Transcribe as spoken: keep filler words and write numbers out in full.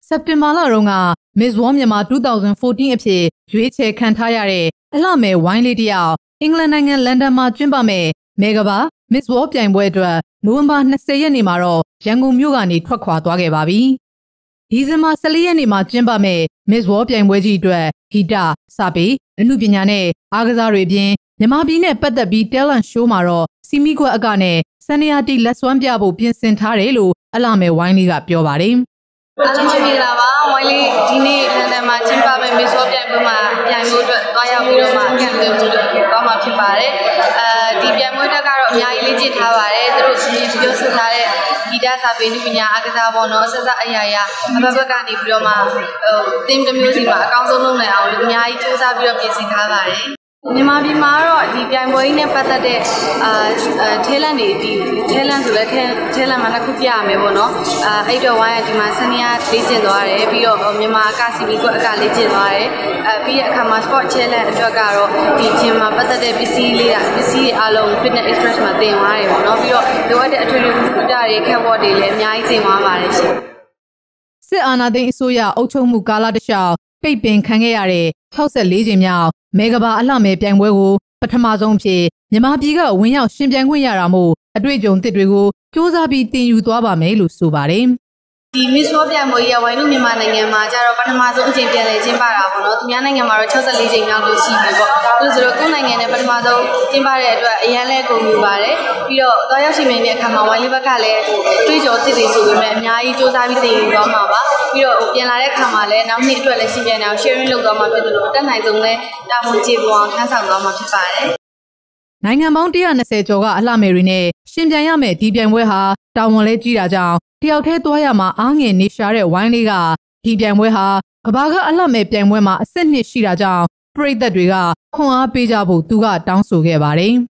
စက်တင်ဘာလတုန်းက Miss World မြန်မာtwo thousand fourteen အဖြစ်ရွေးချယ်ခံထားရတဲ့အလှမဲ့ဝိုင်းလေးတစ်ယောက်အင်္ဂလန်နိုင်ငံလန်ဒန်မှာကျင်းပမဲ့မေဂဘာ Miss World ပြိုင်ပွဲအတွက်နိုဝင်ဘာtwentyရက်နေ့မှာတော့ရန်ကုန်မြို့ကနေထွက်ခွာသွားခဲ့ပါပြီ။ဒီဇင်ဘာfourteenရက်နေ့မှာကျင်းပမဲ့ Miss World ပြိုင်ပွဲကြီးအတွက်ဂီတ၊စာပေ၊အမှုပညာနဲ့အားကစားတွေအပြင်မြန်မာပြည်နဲ့ပတ်သက်ပြီး talent show မှာတော့စီမီခွက်အကနဲ့စနေယာတီလက်စွမ်းပြဖို့ပြင်ဆင်ထားတယ်လို့အလှမဲ့ဝိုင်းလေးကပြောပါတယ်။အားလုံးမင်္ဂလာပါဝိုင်းလေးဒီနေ့လန်ဒန်မှာကျင်းပမယ့် Miss World ပြိုင်ပွဲမှာပြိုင်ပွဲအတွက်သွားရောက်ပြီးတော့မှအကန့်အသတ်ပြုလုပ်သွားမှာဖြစ်ပါတယ်အဲဒီပြိုင်ပွဲတက်ကတော့အများကြီးလေ့ကျင့်ထားပါတယ်သူတို့ပြောဆိုထားတဲ့ဂီတစာပေနည်းပညာအားကစားပေါ်တော့ဆက်စပ်အရာရာအဘဘက်ကနေပြီးတော့မှဟိုသင်တစ်မျိုးစီမှာအကောင်းဆုံးလုပ်နိုင်အောင်လို့အများကြီးစူးစမ်းပြီးတော့ပြင်ဆင်ထားပါတယ်မြန်မာပြည်မှာတော့ဒီပြိုင်ပွဲကြီးနဲ့ပတ်သက်တဲ့အာထဲလန့်တွေဒီထဲလန့်ဆိုလဲထဲထဲလန့်မှာတစ်ခုပြရမယ်ပေါ့နော်အာအဲ့တော့ဝိုင်းကဒီမှာစနေရလေ့ကျင့်သွားတယ်ပြီးတော့မြန်မာအကစီမီကွက်အကလေ့ကျင့်သွားတယ်အဲပြီးတဲ့အခါမှာ sport challenge အတွက်ကတော့ဒီဂျင်မှာပတ်သက်တဲ့ပစ္စည်းလေးတာပစ္စည်းတွေအားလုံး fitness express မှာတင်သွားတယ်ပေါ့နော်ပြီးတော့လိုအပ်တဲ့အထွေထွေကုသတွေခက်ဝတ်တွေလည်းအများကြီးတင်သွားပါတယ်ရှင်စစ်အာဏာသိမ်းအစိုးရအုပ်ချုပ်မှုကာလတစ်လျှောက်ပိတ်ပင်ခံခဲ့ရတဲ့sixty-fourကြိမ်မြောက်မေဂဘာအလှမဲ့ပြိုင်ပွဲကိုပထမဆုံးဖြစ်မြန်မာပြည်ကဝင်ရောက်ရှင်ပြိုင်ခွင့်ရတာမို့အတွေ့အကြုံသစ်တွေကိုစ조사ပြီးတင်ယူသွားပါမယ်လို့ဆိုပါတယ်ဒီ Miss World ပြိုင်ပွဲကြီးကဝိုင်းလူမြန်မာနိုင်ငံမှာကျတော့ပထမဆုံးအကြိမ်ပြန်လည်ကျင်းပတာပေါ့နော်သူများနိုင်ငံမှာတော့sixty-fourကြိမ်မြောက်လို့ရှိပြီပေါ့သူဆိုတော့ကိုယ်နိုင်ငံနဲ့ပထမဆုံးကျင်းပတဲ့အတွက်အရန်လဲကုန်ယူပါတယ်ပြီးတော့တော့ရောက်ရှိနေတဲ့အခါမှာဝိုင်းလေးဘက်ကလည်းတွေးကြောသစ်တွေဆိုပေမဲ့အများကြီးစ조사ပြီးတင်ယူသွားမှာပါပြီးတော့ပြန်လာတဲ့အခါမှာလည်းနောက်နှစ်အတွက်လည်းရှင်ပြန်အောင် sharing လုပ်သွားမှာဖြစ်တယ်လို့အတက်နိုင်ဆုံးလဲတာဝန်ကျေပွန်ခန်းဆောင်သွားမှာဖြစ်ပါတယ်နိုင်ငံပေါင်းone hundred twentyကျော်ကအလှမယ်တွေနဲ့ရှင်ပြိုင်ရမယ့်ဒီပြိုင်ပွဲဟာတာဝန်လဲကြီးတာကြောင့်တယောက်တည်းသွားရမှာအားငယ်နေရှာတဲ့ဝိုင်းလေးကဒီပြိုင်ပွဲဟာကဘာကအလှမယ်ပြိုင်ပွဲမှာအဆင့်နှစ်ရှိတာကြောင့်ပရိသတ်တွေကခွန်အားပေးကြဖို့သူကတောင်းဆိုခဲ့ပါတယ်